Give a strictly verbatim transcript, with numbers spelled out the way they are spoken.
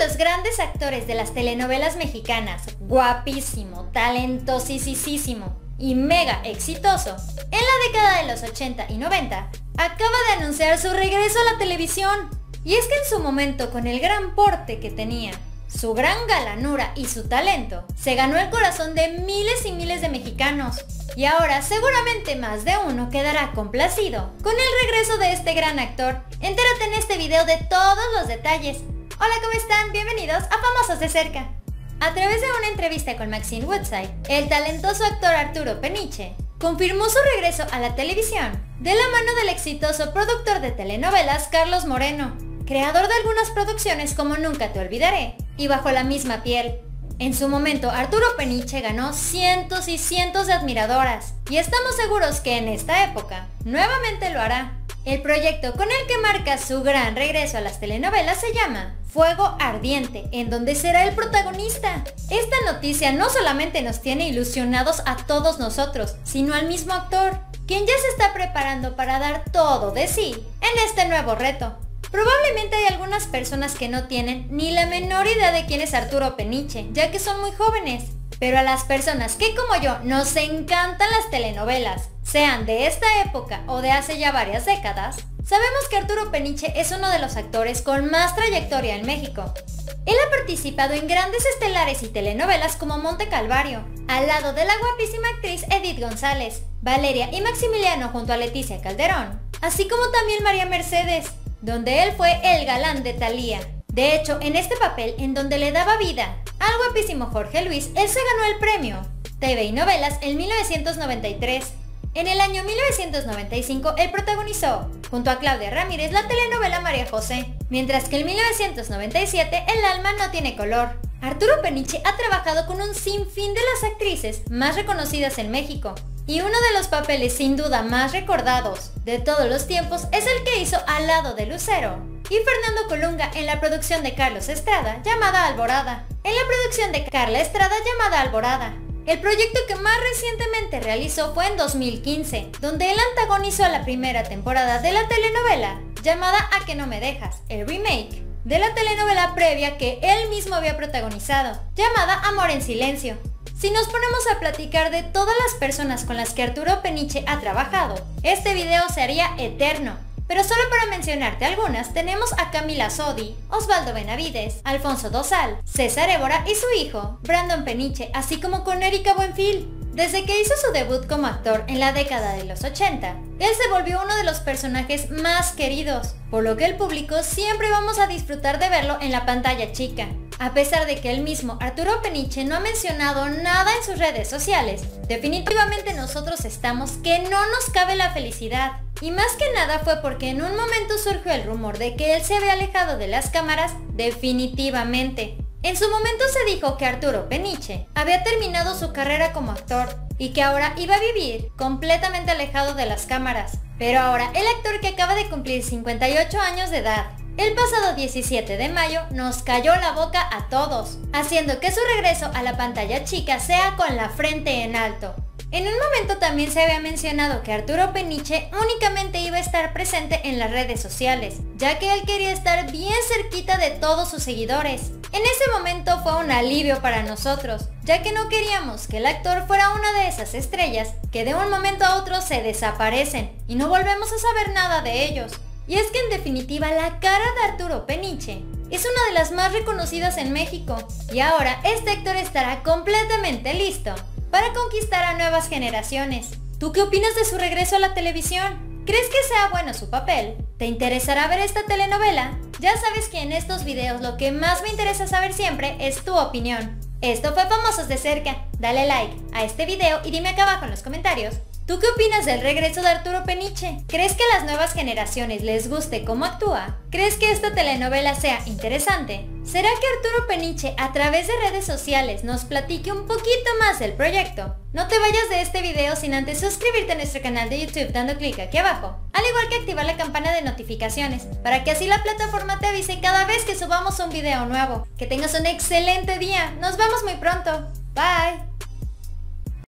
los grandes actores de las telenovelas mexicanas, guapísimo, talentosísimo y mega exitoso, en la década de los ochenta y noventa, acaba de anunciar su regreso a la televisión. Y es que en su momento, con el gran porte que tenía, su gran galanura y su talento, se ganó el corazón de miles y miles de mexicanos. Y ahora seguramente más de uno quedará complacido con el regreso de este gran actor. Entérate en este video de todos los detalles. Hola, ¿cómo están? Bienvenidos a Famosos de Cerca. A través de una entrevista con Maxine Woodside, el talentoso actor Arturo Peniche confirmó su regreso a la televisión de la mano del exitoso productor de telenovelas Carlos Moreno, creador de algunas producciones como Nunca te olvidaré y Bajo la misma piel. En su momento, Arturo Peniche ganó cientos y cientos de admiradoras, y estamos seguros que en esta época nuevamente lo hará. El proyecto con el que marca su gran regreso a las telenovelas se llama Fuego Ardiente, en donde será el protagonista. Esta noticia no solamente nos tiene ilusionados a todos nosotros, sino al mismo actor, quien ya se está preparando para dar todo de sí en este nuevo reto. Probablemente hay algunas personas que no tienen ni la menor idea de quién es Arturo Peniche, ya que son muy jóvenes. Pero a las personas que como yo nos encantan las telenovelas, sean de esta época o de hace ya varias décadas, sabemos que Arturo Peniche es uno de los actores con más trayectoria en México. Él ha participado en grandes estelares y telenovelas como Monte Calvario, al lado de la guapísima actriz Edith González, Valeria y Maximiliano junto a Leticia Calderón, así como también María Mercedes, donde él fue el galán de Thalía. De hecho, en este papel, en donde le daba vida al guapísimo Jorge Luis, él se ganó el premio T V y Novelas en mil novecientos noventa y tres. En el año mil novecientos noventa y cinco, él protagonizó, junto a Claudia Ramírez, la telenovela María José, mientras que en mil novecientos noventa y siete, El alma no tiene color. Arturo Peniche ha trabajado con un sinfín de las actrices más reconocidas en México, y uno de los papeles sin duda más recordados de todos los tiempos es el que hizo al lado de Lucero y Fernando Colunga en la producción de Carlos Estrada llamada Alborada. En la producción de Carla Estrada llamada Alborada. El proyecto que más recientemente realizó fue en dos mil quince, donde él antagonizó la primera temporada de la telenovela llamada A que no me dejas, el remake de la telenovela previa que él mismo había protagonizado, llamada Amor en silencio. Si nos ponemos a platicar de todas las personas con las que Arturo Peniche ha trabajado, este video se haría eterno. Pero solo para mencionarte algunas, tenemos a Camila Sodi, Osvaldo Benavides, Alfonso Dosal, César Évora y su hijo, Brandon Peniche, así como con Erika Buenfil. Desde que hizo su debut como actor en la década de los ochenta, él se volvió uno de los personajes más queridos, por lo que el público siempre vamos a disfrutar de verlo en la pantalla chica. A pesar de que el mismo Arturo Peniche no ha mencionado nada en sus redes sociales, definitivamente nosotros estamos que no nos cabe la felicidad. Y más que nada fue porque en un momento surgió el rumor de que él se había alejado de las cámaras definitivamente. En su momento se dijo que Arturo Peniche había terminado su carrera como actor y que ahora iba a vivir completamente alejado de las cámaras. Pero ahora el actor que acaba de cumplir cincuenta y ocho años de edad, el pasado diecisiete de mayo, nos cayó la boca a todos, haciendo que su regreso a la pantalla chica sea con la frente en alto. En un momento también se había mencionado que Arturo Peniche únicamente iba a estar presente en las redes sociales, ya que él quería estar bien cerquita de todos sus seguidores. En ese momento fue un alivio para nosotros, ya que no queríamos que el actor fuera una de esas estrellas que de un momento a otro se desaparecen y no volvemos a saber nada de ellos. Y es que en definitiva la cara de Arturo Peniche es una de las más reconocidas en México, y ahora este actor estará completamente listo para conquistar a nuevas generaciones. ¿Tú qué opinas de su regreso a la televisión? ¿Crees que sea bueno su papel? ¿Te interesará ver esta telenovela? Ya sabes que en estos videos lo que más me interesa saber siempre es tu opinión. Esto fue Famosos de Cerca. Dale like a este video y dime acá abajo en los comentarios, ¿tú qué opinas del regreso de Arturo Peniche? ¿Crees que a las nuevas generaciones les guste cómo actúa? ¿Crees que esta telenovela sea interesante? ¿Será que Arturo Peniche a través de redes sociales nos platique un poquito más del proyecto? No te vayas de este video sin antes suscribirte a nuestro canal de YouTube dando clic aquí abajo, al igual que activar la campana de notificaciones, para que así la plataforma te avise cada vez que subamos un video nuevo. Que tengas un excelente día, nos vemos muy pronto, bye.